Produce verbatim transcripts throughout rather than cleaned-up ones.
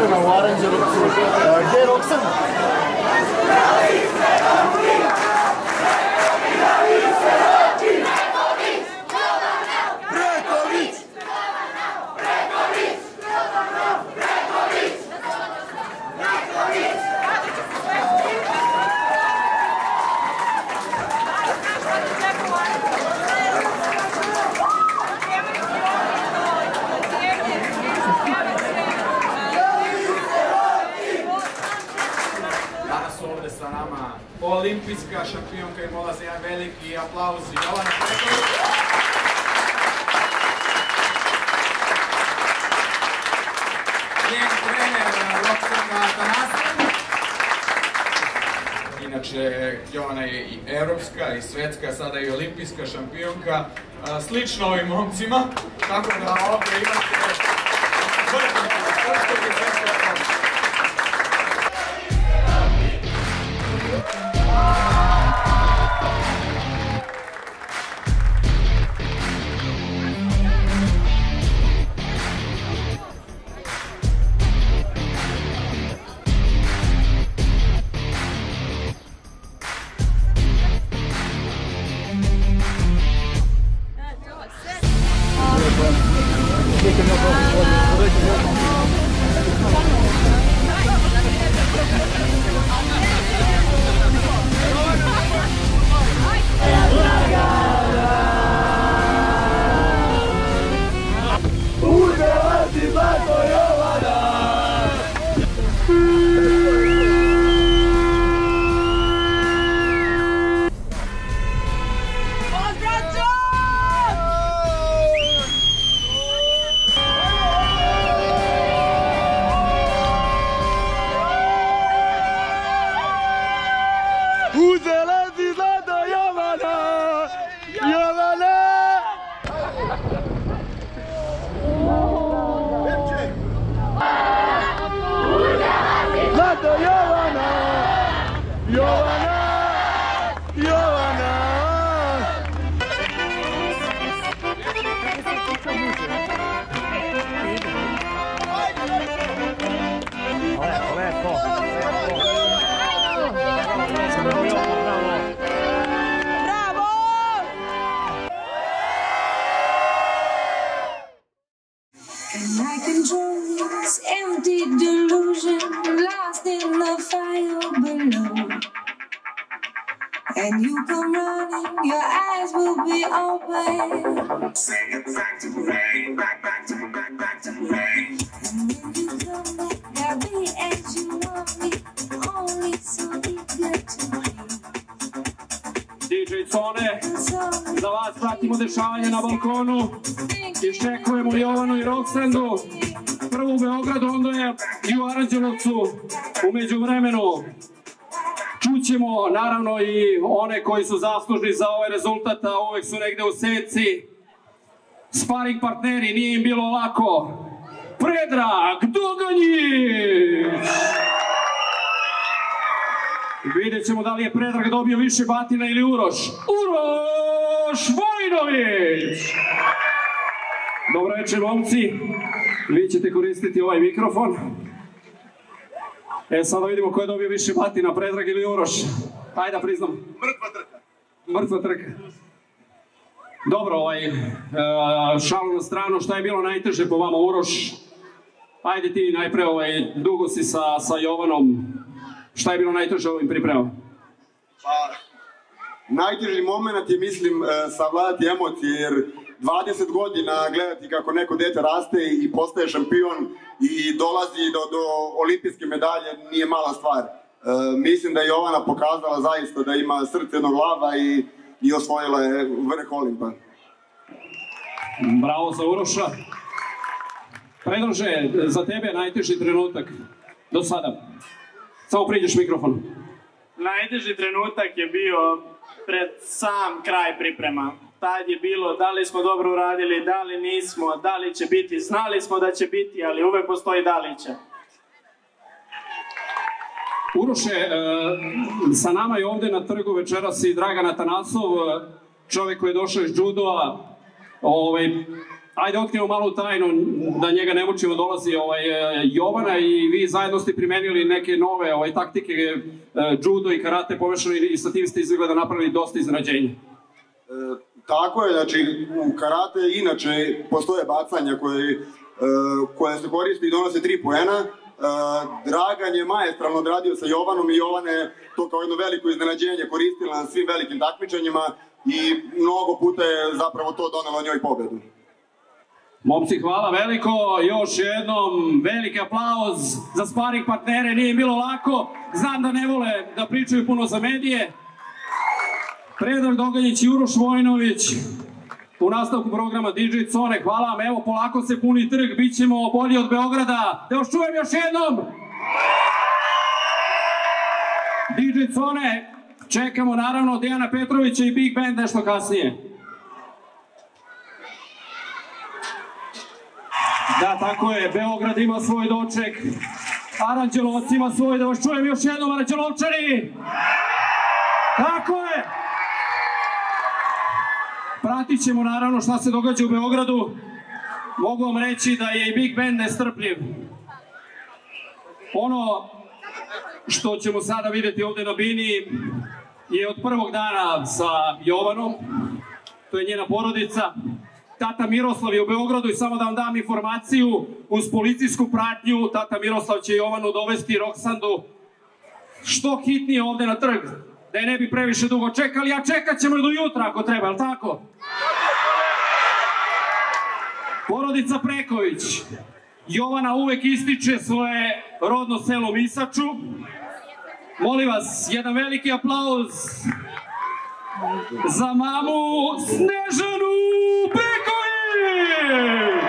priprema u Aranđelovcu. Gde je Roxana? Olimpijska šampionka i mola za jedan veliki aplauz Jovana Preković. Njen trener Roxana Atanasov. Inače, Jovana je i evropska i svetska, sada i olimpijska šampionka. Slično ovim momcima, tako da ovdje imate vrhunske srpskog i svetskog momca. And you come running, your eyes will be open. Say it back to rain, back, back to, back, back to rain. And when you come back, I'll be as you want me, only so eager to be. D J Cone, za vas pratimo dešavanje na balkonu. Iščekujemo Jovanu i Roxandu. Prvo u Beogradu, onda je i u Aranđelovcu. U međuvremenu čućemo naravno i one koji su zaslužni za ovaj rezultat, a uvek su negde u senci. Sparing partneri, nije im bilo lako. Predrag Doganjić! Vidjet ćemo da li je Predrag dobio više batina ili Uroš. Uroš Vojnović! Dobro večer, momci. Vi ćete koristiti ovaj mikrofon. E, sada vidimo ko je dobio više batina, Predrag ili Uroš. Hajde da priznam. Mrtva trka. Mrtva trka. Dobro, ovaj, e, šalu na stranu, šta je bilo najteže po vama, Uroš? Hajde ti najpre, ovaj, dugo si sa, sa Jovanom. Šta je bilo najteže ovim pripremama? Pa, najteži moment je, mislim, savladati emocije, jer dvadeset godina gledati kako neko dete raste i postaje šampion i dolazi do, do olimpijske medalje nije mala stvar. E, mislim da je Jovana pokazala zaista da ima srce jednog lava i, i osvojila je vrh Olimpa. Bravo za Uroša. Predlože, za tebe najteži trenutak do sada. Samo priđeš mikrofon. Najteži trenutak je bio pred sam kraj priprema. Tad je bilo da li smo dobro uradili, da li nismo, da li će biti. Znali smo da će biti, ali uvek postoji da li će. Uroše, sa nama je ovde na trgu večeras i Dragan Atanasov, čovjek koji je došao iz judoa. ajde otkrijemo malu tajnu, da njega ne mučimo, dolazi ovaj, Jovana i vi zajedno ste primenili neke nove ovaj, taktike, judo i karate pomešano i sa tim ste izgleda napravili dosta iznenađenja. E, tako je, znači u karate inače postoje bacanja koje, e, koje se koristi i donose tri poena. E, Dragan je maestralno odradio sa Jovanom i Jovan je to kao jedno veliko iznenađenje koristila na svim velikim takmičenjima i mnogo puta je zapravo to donelo njoj pobedu. Momci, hvala veliko, još jednom veliki aplauz za sparing partnere, nije bilo lako, znam da ne vole da pričaju puno za medije. Predrag Doganjić i Uroš Vojnović u nastavku programa D J Cone, hvala vam, evo polako se puni trg, bit ćemo bolji od Beograda, da vas čujem još jednom! D J Cone, čekamo naravno Dejana Petrovića i Big Band nešto kasnije. Da, tako je, Beograd ima svoj doček, Aranđelovac ima svoj, da vas čujem još jednom, Aranđelovčani! Tako je! Pratit ćemo naravno šta se događa u Beogradu. Mogu vam reći da je i Big Band nestrpljiv. Ono što ćemo sada vidjeti ovde na bini je od prvog dana sa Jovanom, to je njena porodica. Tata Miroslav je u Beogradu i samo da vam dam informaciju, uz policijsku pratnju, tata Miroslav će Jovanu dovesti Roksandu što hitnije ovde na trg, da je ne bi previše dugo čekali, a čekat ćemo i do jutra ako treba, je li tako? Porodica Preković. Jovana uvek ističe svoje rodno selo Misaču. Molim vas, jedan veliki aplauz za mamu Snežanu Preković!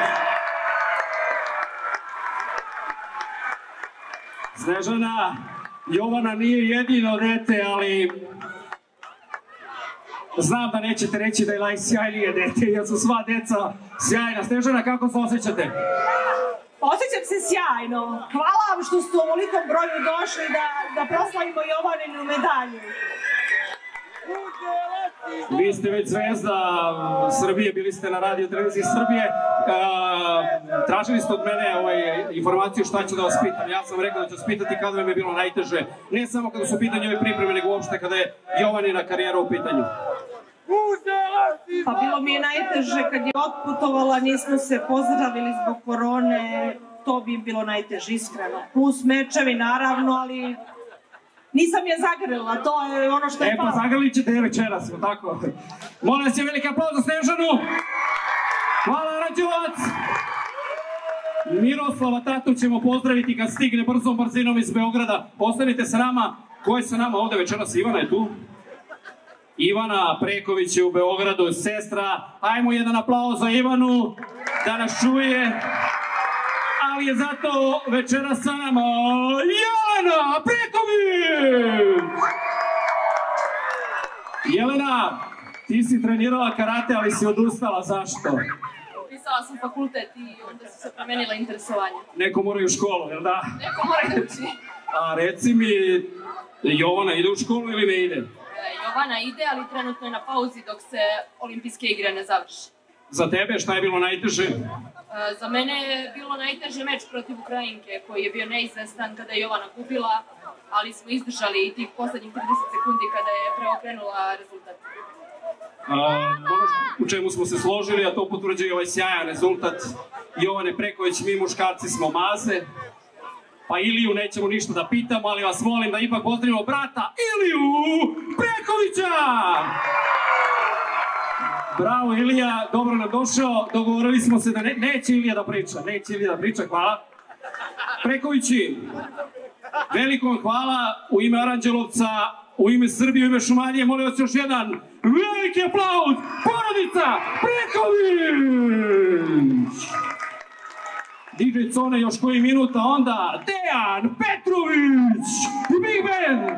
Snežana, Jovana nije jedino dete, ali znam da nećete reći da je najsjajnije dete, jer su sva deca sjajna. Snežana, kako se osjećate? Osjećam se sjajno. Hvala vam što ste u ovolikom broju došli da, da proslavimo Jovaninu medalju. Vi ste već zvezda Srbije, bili ste na radio televiziji Srbije. Tražili ste od mene ovaj, informaciju šta ću da vas pitam. Ja sam rekao da ću vas pitati kada vam je bilo najteže. Ne samo kada su u pitanju ove pripreme, nego uopšte kada je Jovanina karijera u pitanju. Pa bilo mi je najteže kad je otputovala, nismo se pozdravili zbog korone. To bi bilo najteže, iskreno. Plus mečevi, naravno, ali... Nisam je zagrlila, to je ono što je e, pa zagrlit ćete je večeras, tako. Molim vas je veliki aplauz za Snežanu. Hvala, Aranđelovac. Miroslava tatu ćemo pozdraviti kad stigne brzom brzinom iz Beograda. Ostanite sa nama. Ko je sa nama ovde večeras? Ivana je tu. Ivana Preković je u Beogradu, sestra. Ajmo jedan aplauz za Ivanu, da nas čuje. Ali je zato večeras sa nama Jelena Preković! Jelena, ti si trenirala karate, ali si odustala, zašto? Upisala sam fakultet i onda su se promenila interesovanja. Neko mora i u školu, jel da? Neko mora da uči. A reci mi, Jovana ide u školu ili ne ide? Jovana ide, ali trenutno je na pauzi dok se olimpijske igre ne završi. Za tebe šta je bilo najteže? Za mene je bilo najteže meč protiv Ukrajinke, koji je bio neizvestan kada je Jovana gubila, ali smo izdržali i tih poslednjih trideset sekundi kada je preokrenula rezultat. A, ono u čemu smo se složili, a to potvrđuje ovaj sjajan rezultat Jovane Preković, mi muškarci smo maze, pa Iliju nećemo ništa da pitamo, ali vas molim da ipak pozdravimo brata Iliju Prekovića! Bravo Ilija, dobro nam došao, dogovorili smo se da ne, neće Ilija da priča, neće Ilija da priča, hvala. Prekovići, veliko vam hvala u ime Aranđelovca, u ime Srbije, u ime Šumadije, molim vas još jedan veliki aplauz, porodica Preković! D J Cone još koji minuta, onda Dejan Petrović i Big Band!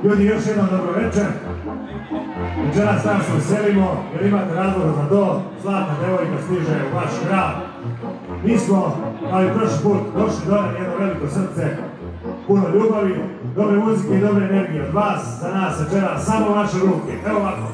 Ljudi, još jednom dobro večer. Večeras nas se veselimo jer imate razloga za to. Zlatna devojka stiže u vaš grad. Mi smo, kao i prošli put, došli donijeli jedno veliko srce, puno ljubavi, dobre muzike i dobre energije od vas. Za nas večeras samo vaše ruke. Evo ovako.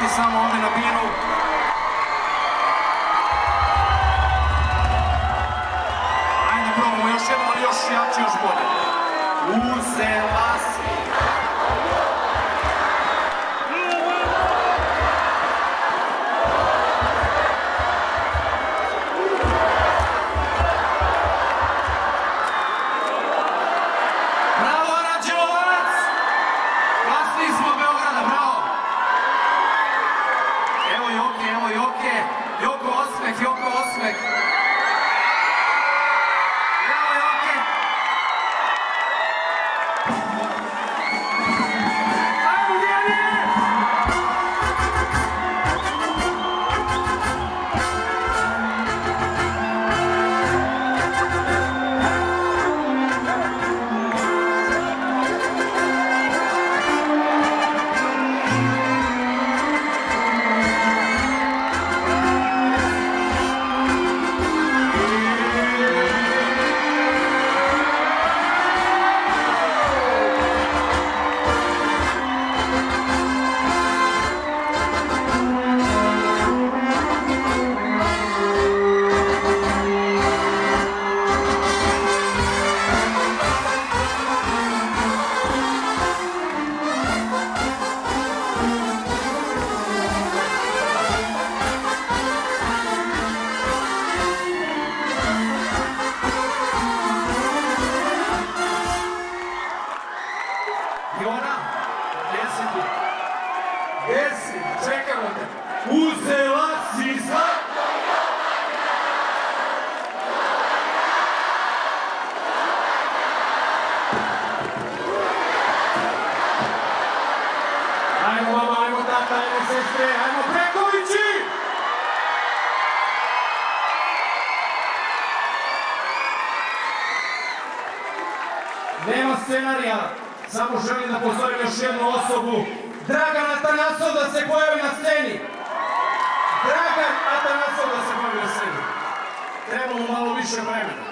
samo ovde na binu. Ajde probamo još jednom, ali još jače, još bolje. Uzela si. Nema scenarija, samo želim da pozorim još jednu osobu. Dragan Atanasov da se pojavi na sceni. Dragan Atanasov da se pojavi na sceni. Trebamo malo više vremena.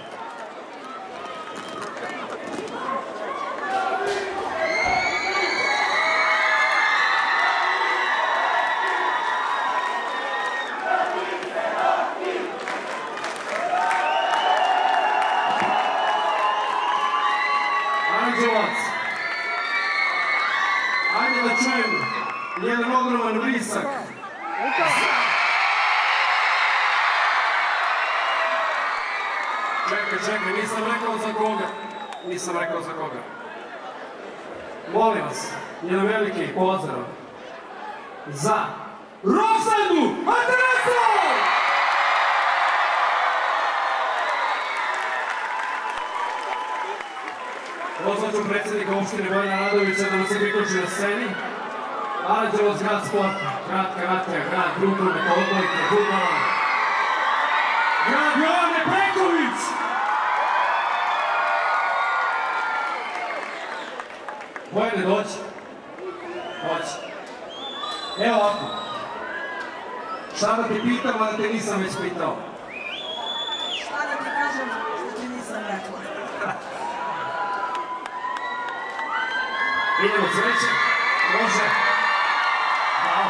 Ajde da čujem jedan ogroman vrisak. Čekaj, čekaj, nisam rekao za koga. Nisam rekao za koga. Molim vas, jedan veliki pozdrav za Roxandu Atanasov! Pozvaću predsjednika opštine Bojana Radovića da nam se priključi na sceni. Aranđelovac, grad sporta, grad karatija, grad rukometne, odbojke, fudbala. Grad Jovane Preković! Bojane, doći. Doći. Evo ovako. Šta da ti pitam, a da te nisam već pitao? Šta da ti kažem, što ti nisam rekla? Idemo sreće, može. Bravo.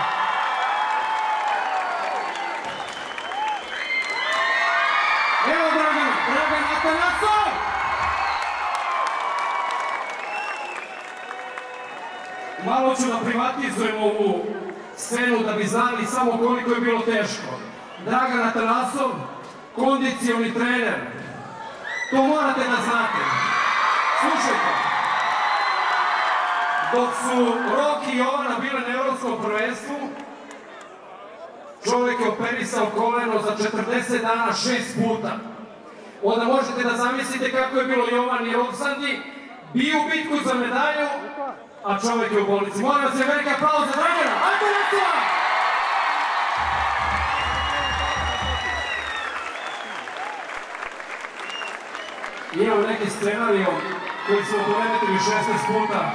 Evo Dragan, Dragan Atanasov! Malo ću da privatizujem ovu scenu da bi znali samo koliko je bilo teško. Dragan Atanasov, kondicioni trener. To morate da znate. Slušajte. Dok su Roki i Jovana bile na evropskom prvenstvu, čovjek je operisao koleno za četrdeset dana šest puta. Onda možete da zamislite kako je bilo Jovan i Roxandi, bio u bitku za medalju, a čovjek je u bolnici. Molim vas, je velika aplauz za Dragana Atanasova! Imam neki scenario koji smo poremetili šesnaest puta.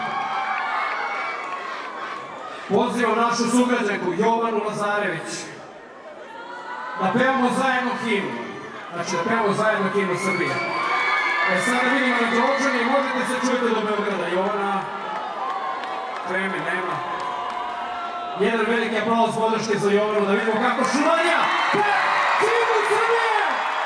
Pozivam našu sugrađanku Jovanu Lazarević da pevamo zajedno himnu. Znači da pevamo zajedno himnu Srbije. E sada vidimo na Đočani i možete se čujete do Beograda. Jovana, treme, nema. Jedan veliki aplauz podrške za Jovanu, da vidimo kako Šumadija pet Čimu Srbije!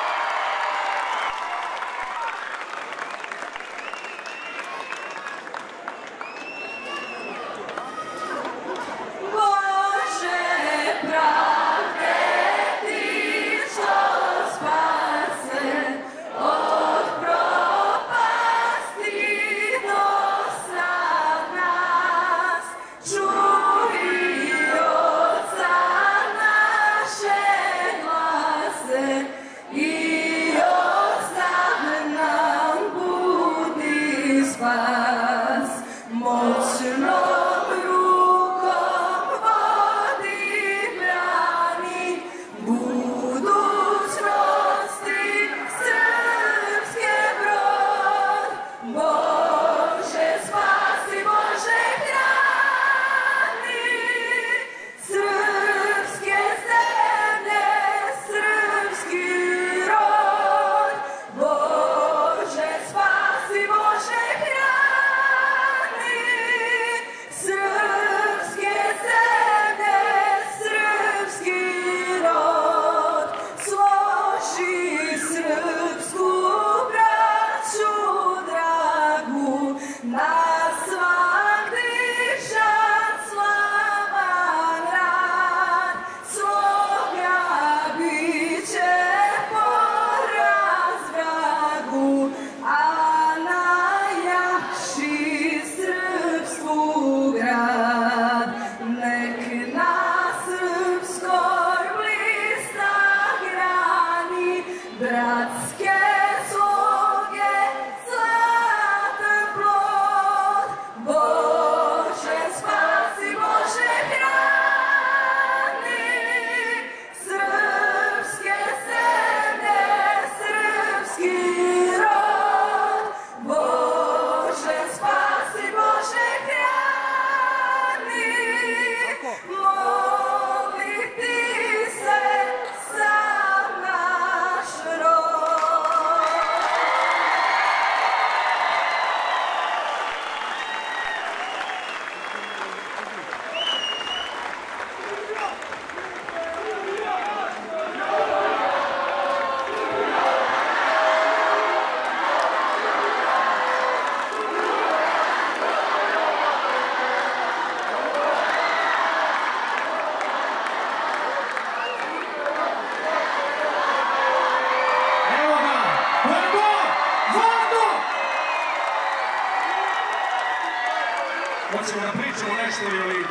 Hoćemo da pričamo nešto ili...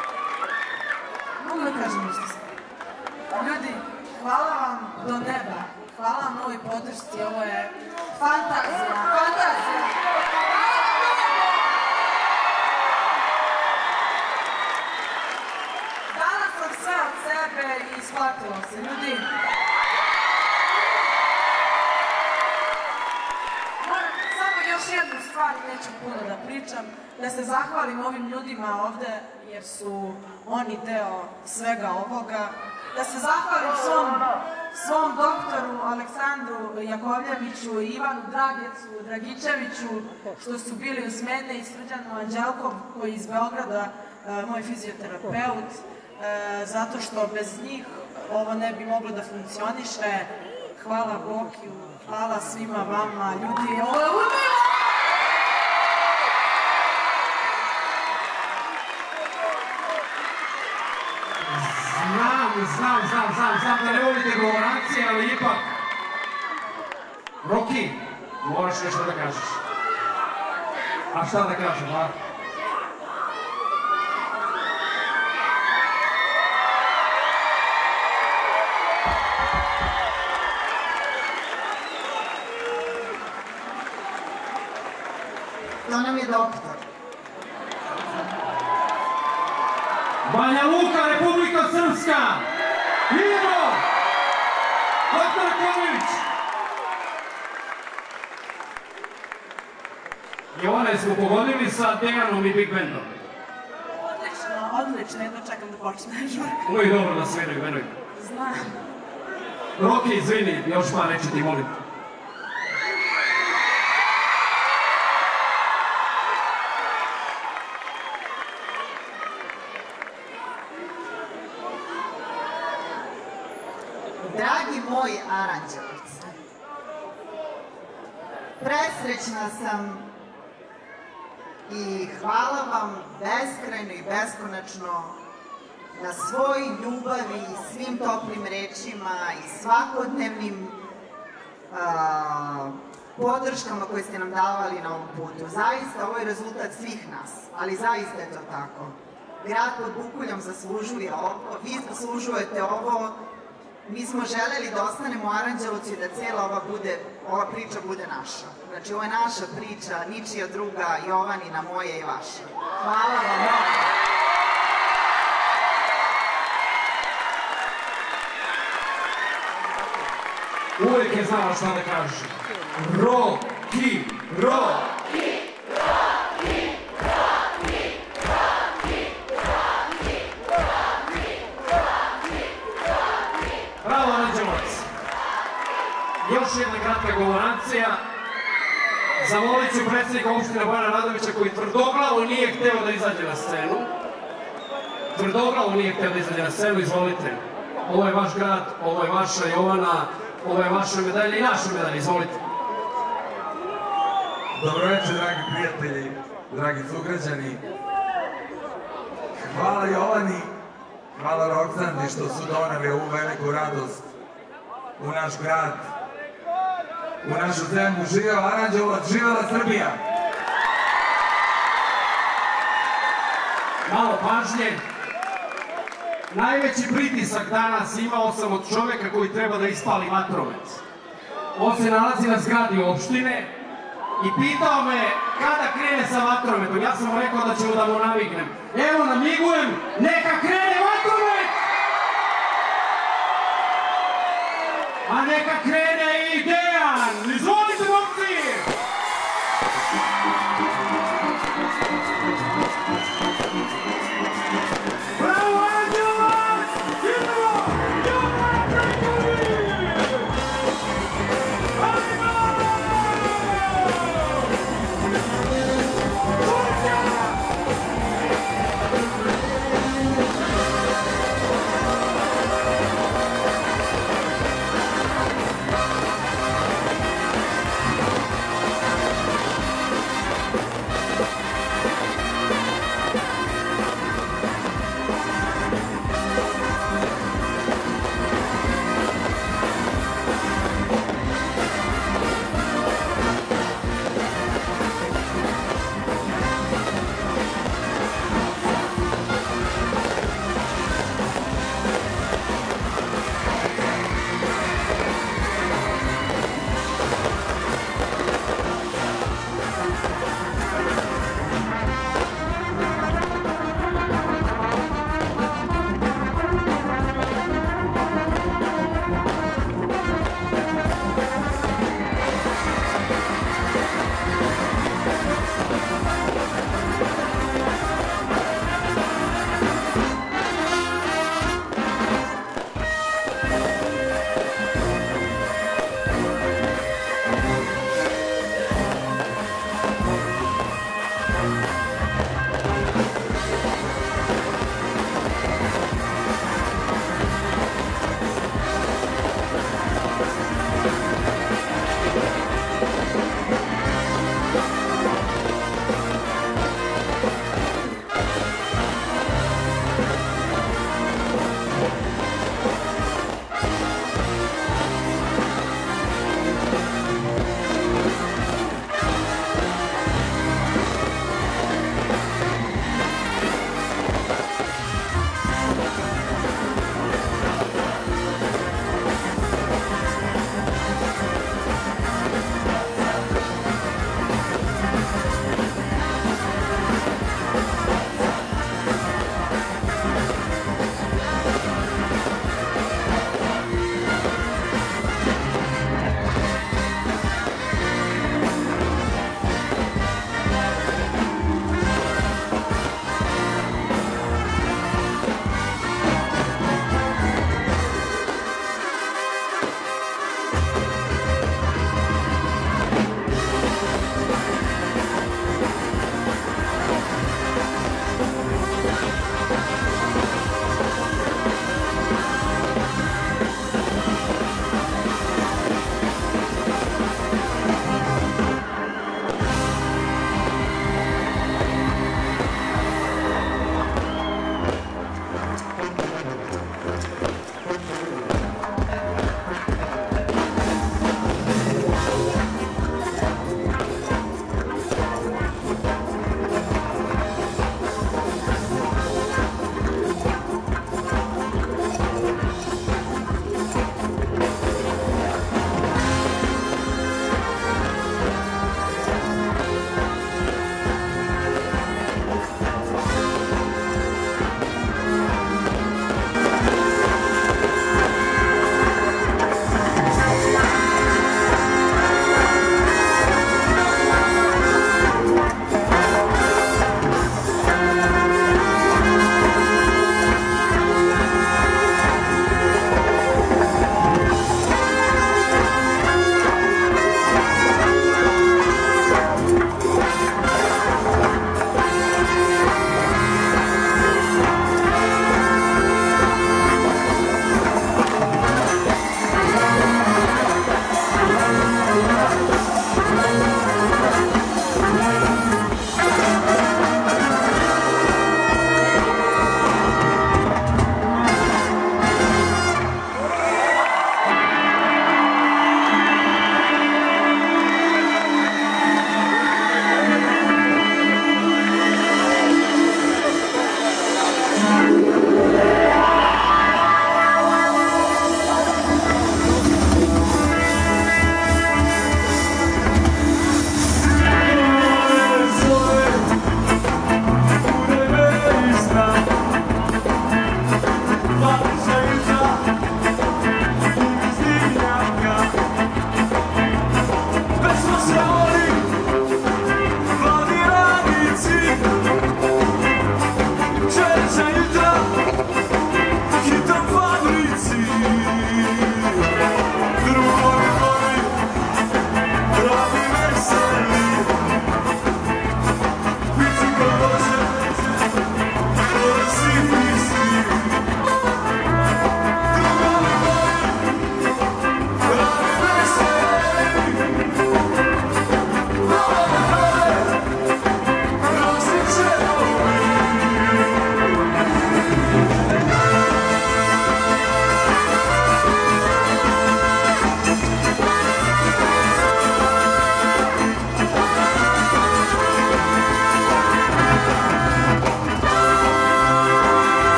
Mogu da kažem nešto sam. Ljudi, hvala vam do neba. Hvala vam na ovoj podršci. Ovo je fantazija. Fantazija. Danas sam sve od sebe i isplatila se. Ljudi, samo još jednu stvar, neću puno da pričam, da se zahvalim ovim ljudima ovde, jer su oni deo svega ovoga. Da se zahvalim svom, svom doktoru Aleksandru Jakovljeviću i Ivanu Dragecu Dragičeviću, što su bili uz mene, i Srđanu Anđelkom, koji je iz Beograda, moj fizioterapeut, zato što bez njih ovo ne bi moglo da funkcioniše. Hvala Bokiju, hvala svima vama, ljudi, ovo je umivo! Znam, znam, znam, znam, znam da ne volite govorancije, ali ipak... Roki, moraš nešto da kažeš. A šta da kažem, a? To nam je doktor. Banja Luka, Republika Srpska! Idemo! doktor Ković! Jovana, smo pogodili sa Dejanom i Big Bandom. Odlično, odlično, jedno čekam da počneš. Uvijek dobro da sviraju, veruj. Znam. Roki, izvini, još pa neću ti moliti. Aranđelovca. Presrećna sam i hvala vam beskrajno i beskonačno na svoj ljubavi i svim toplim rečima i svakodnevnim podrškama koje ste nam davali na ovom putu. Zaista, ovo je rezultat svih nas, ali zaista je to tako. Grad pod Bukuljom zaslužuje ovo, vi zaslužujete ovo. Mi smo želeli da ostanemo u Aranđelovcu i da cijela ova, bude, ova priča bude naša. Znači, ovo je naša priča, ničija druga, Jovanina, moja i vaša. Hvala vam. Uvijek je znala šta da kaže. Roki, Roki, Roki, Roki, Roki, Roki, Roki, Roki, Roki. Bravo, Aranđelovac. Još jedna kratka govorancija. Zamolit ću predsjednika opštine Bojana Radovića koji tvrdoglavo nije hteo da izađe na scenu. Tvrdoglavo nije hteo da izađe na scenu, izvolite. Ovo je vaš grad, ovo je vaša Jovana, ovo je vaša medalja i naša medalja, izvolite. Dobro večer, dragi prijatelji, dragi sugrađani. Hvala Jovani, hvala Roksandi što su doneli ovu veliku radost u naš grad, u našu zemlju. Živeo Aranđelovac, živela Srbija! Malo pažnje. Najveći pritisak danas imao sam od čoveka koji treba da ispali vatromet. On se nalazi na zgradi opštine i pitao me kada krene sa vatrometom. Ja sam mu rekao da ću da mu namignem. Evo, namigujem, neka krene vatromet! A neka krene i Dejan! Izvolite, momci! Bravo, Aranđelovac! Idemo! Jovana Preković! Ajmo!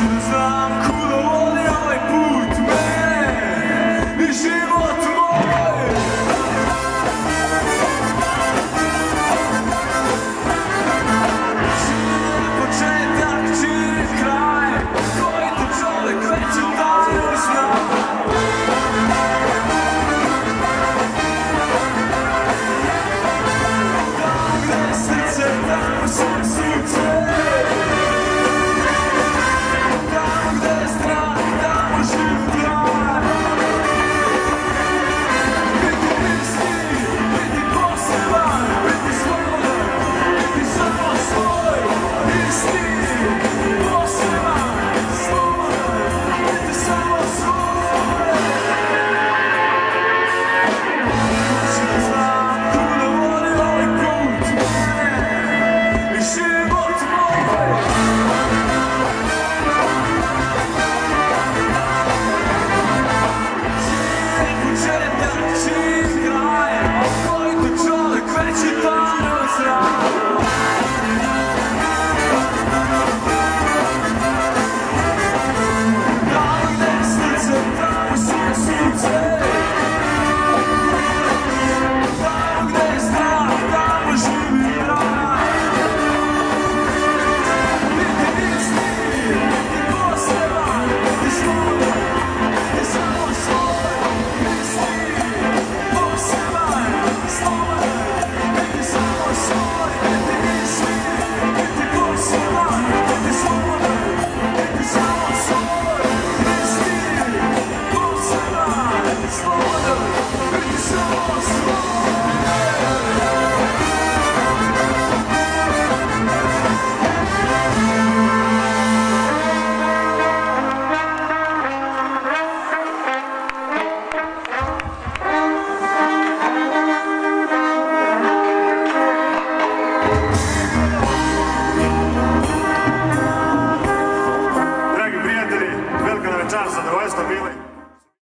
Cause I'm